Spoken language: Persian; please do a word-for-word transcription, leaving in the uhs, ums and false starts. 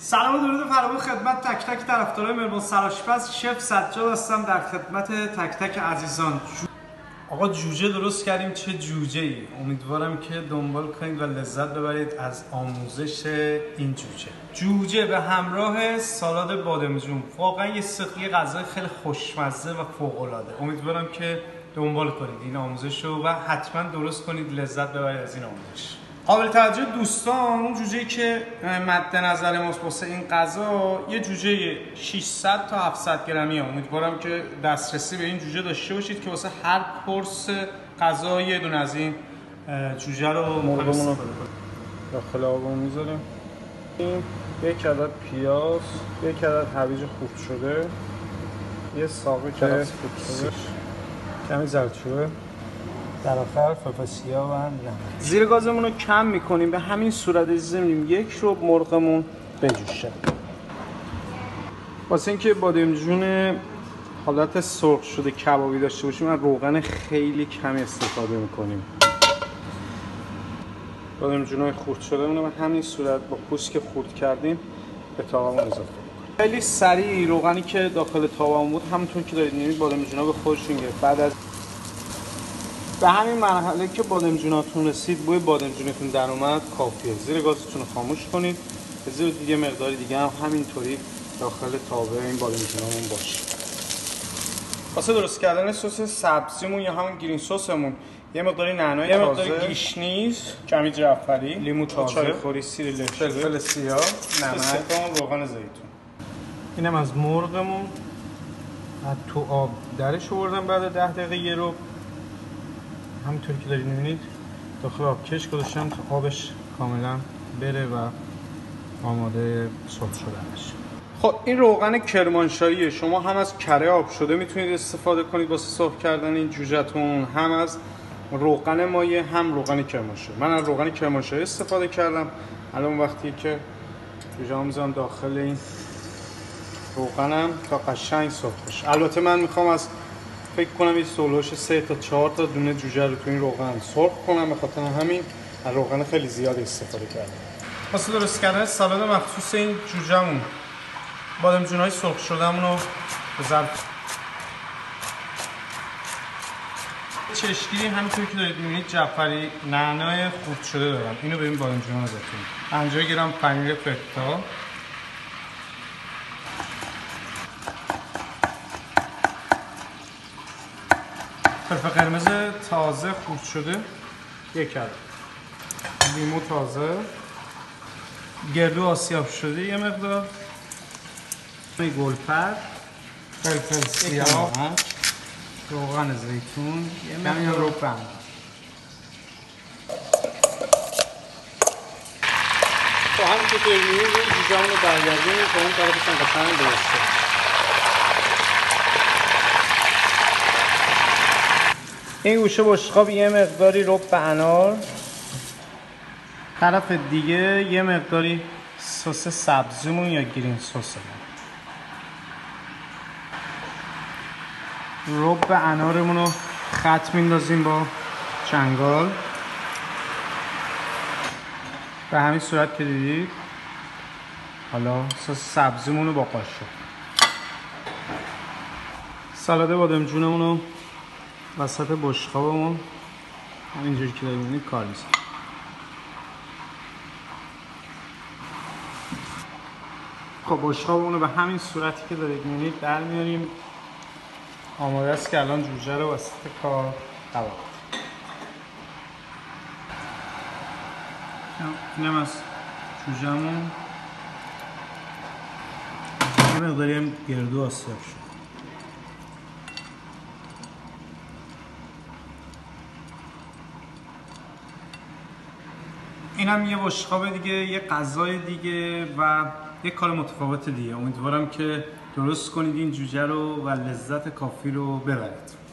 سلام و درود فراوان خدمت تک تک طرفدارای مهربان سرآشپز. شف سجاد هستم در خدمت تک تک عزیزان. آقا جوجه درست کردیم، چه جوجه ای! امیدوارم که دنبال کنید و لذت ببرید از آموزش این جوجه. جوجه به همراه سالاد بادمجون، واقعا یه سقی غذای خیلی خوشمزه و فوق العاده. امیدوارم که دنبال کنید این آموزش رو و حتما درست کنید، لذت ببرید از این آموزش. قابل توجه دوستان، اون جوجه‌ای که مد نظر ماست واسه این غذا یه جوجه ششصد تا هفتصد گرمی. امیدوارم که دسترسی به این جوجه داشته باشید که واسه هر کورس غذا یه دونه از این جوجه رو مرغمون رو داخل آبمون میذاریم. یک عدد پیاز، یک عدد هویج خورد شده، یه ساقه که خورد شده، کمی زردچوبه، در آخر فلفل سیاه و نمک. زیر گازمون رو کم میکنیم، به همین صورت اجازه میدیم یک ربع مرغمون بجوشه. واسه اینکه بادمجون حالت سرخ شده کبابی داشته باشیم، از روغن خیلی کمی استفاده میکنیم. بادمجونای خرد شده اونو به همین صورت با پوست که خرد کردیم به تاومون اضافه میکنیم. خیلی سریع روغنی که داخل تاومون بود همونطور که دارید میبینید بادمجونا به خودشون گرفت. بعد از به همین مرحله که بادمجوناتون رسید، بوی بادمجونتون در اومد، کافیه. زیر گازتون رو خاموش کنید. بذارید دیگه مقداری دیگه هم همینطوری داخل تاوه این بادمجونامون باشه. واسه درست کردن سس سبزیمون یا همون گرین سسمون یه مقداری نعنای تازه، یه مقداری گیشنیز، کمی جعفری، لیمو تازه، چایخوری، سیر لشته، فلفل سیاه، نمک، روغن زیتون. اینم از مرغمون. از تو آب درش آوردم بعد ده دقیقه یه رو. همینطوری که دارید می‌بینید داخل آبکش گذاشتم تا آبش کاملا بره و آماده سرخ شدن بشه. خب این روغن کرمانشاهیه. شما هم از کره آب شده میتونید استفاده کنید واسه سرخ کردن این جوجه‌تون، هم از روغن مایع، هم روغن کرمانشاهی. من از روغن کرمانشاهی استفاده کردم. الان وقتی که جوجه‌ها میذارم داخل این روغنم تا قشنگ سرخ بشه. البته من میخوام از فکر کنم این سولوش سه تا چهار تا دونه جوجه رو تو این روغن سرخ کنم، به خاطر همین از روغن خیلی زیاد استفاده کردم. واسه درست کردن سالاد مخصوص این جوجه‌مون، بادمجونای سرخ شدهمون رو به ظرف چشمگیری همینطوری که دارید می‌بینید جعفری، نعنای خورد شده دارم. اینو به این بادمجونا اضافه کنیم. پنجاه گرم پنیر فتا، فلفل قرمز تازه خورد شده یک عدد، لیمو تازه، گردو آسیاب شده یه مقدار، گلپر، فلفل سیاه، روغن زیتون، یه مقدار روغن. با همین که می‌بینید جوجه‌مون رو برگردونیم تا اون طرفش هم قشنگ درسته. این گوشه بشقاب یه مقداری رب انار، طرف دیگه یه مقداری سس سبزیمون یا گرین سسمون. رب انارمون رو خط میندازیم با چنگال به همین صورت که دیدید. حالا سس سبزیمون رو با قاشق، سالاد بادمجونمون رو وسط بشقابمون همینجوری که دارید می‌بینید کار می‌کنه. خب بشقابمون رو به همین صورتی که دارید می‌بینید در میاریم. آماده است که الان جوجه رو وسط کار قبول. اینم از جوجه‌مون. یه مقداری هم گردو آسیاب شد. اینم یه بشقاب دیگه، یه غذای دیگه و یه کار متفاوت دیگه. امیدوارم که درست کنید این جوجه رو و لذت کافی رو ببرید.